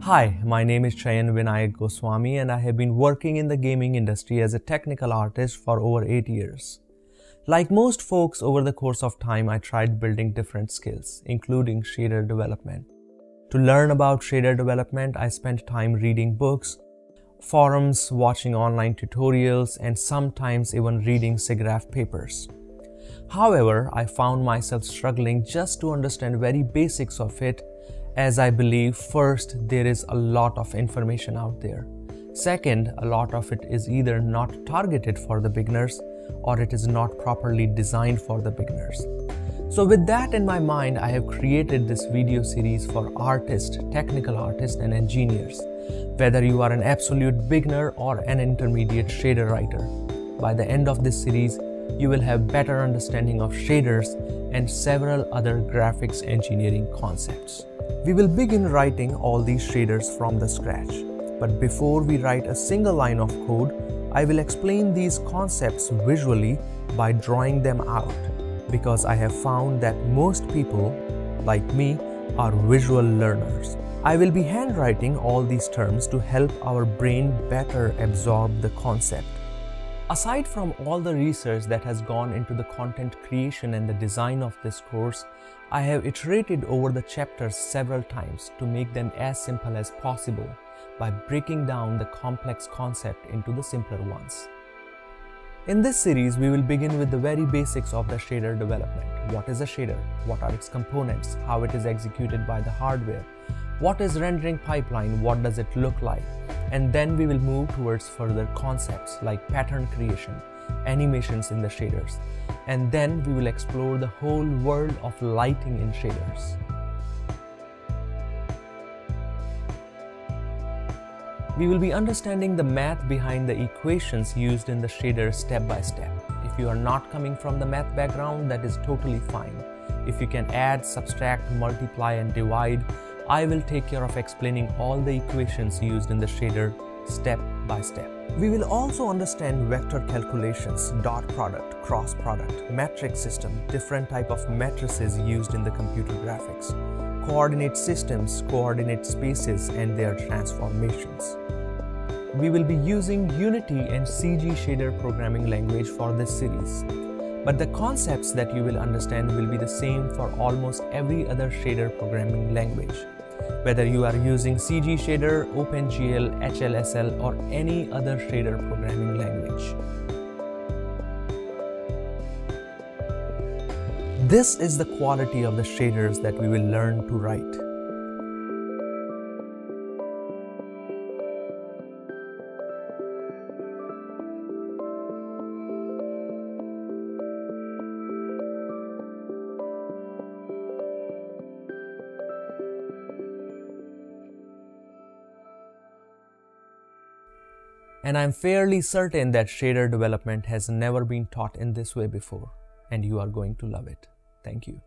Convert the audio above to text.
Hi, my name is Chayan Vinayak Goswami and I have been working in the gaming industry as a technical artist for over 8 years. Like most folks, over the course of time, I tried building different skills, including shader development. To learn about shader development, I spent time reading books, forums, watching online tutorials, and sometimes even reading SIGGRAPH papers. However, I found myself struggling just to understand very basics of it, as I believe first, there is a lot of information out there. Second, a lot of it is either not targeted for the beginners or it is not properly designed for the beginners. So with that in my mind, I have created this video series for artists, technical artists and engineers, whether you are an absolute beginner or an intermediate shader writer. By the end of this series, you will have better understanding of shaders and several other graphics engineering concepts. We will begin writing all these shaders from the scratch. But before we write a single line of code, I will explain these concepts visually by drawing them out, because I have found that most people, like me, are visual learners. I will be handwriting all these terms to help our brain better absorb the concept. Aside from all the research that has gone into the content creation and the design of this course, I have iterated over the chapters several times to make them as simple as possible by breaking down the complex concept into the simpler ones. In this series, we will begin with the very basics of the shader development. What is a shader? What are its components? How it is executed by the hardware? What is rendering pipeline? What does it look like? And then we will move towards further concepts like pattern creation, animations in the shaders, and then we will explore the whole world of lighting in shaders. We will be understanding the math behind the equations used in the shader step by step. If you are not coming from the math background, that is totally fine. If you can add, subtract, multiply and divide, I will take care of explaining all the equations used in the shader step by step. We will also understand vector calculations, dot product, cross product, matrix system, different type of matrices used in the computer graphics, coordinate systems, coordinate spaces and their transformations. We will be using Unity and CG shader programming language for this series. But the concepts that you will understand will be the same for almost every other shader programming language, whether you are using CG shader, OpenGL, HLSL or any other shader programming language. This is the quality of the shaders that we will learn to write. And I'm fairly certain that shader development has never been taught in this way before, and you are going to love it. Thank you.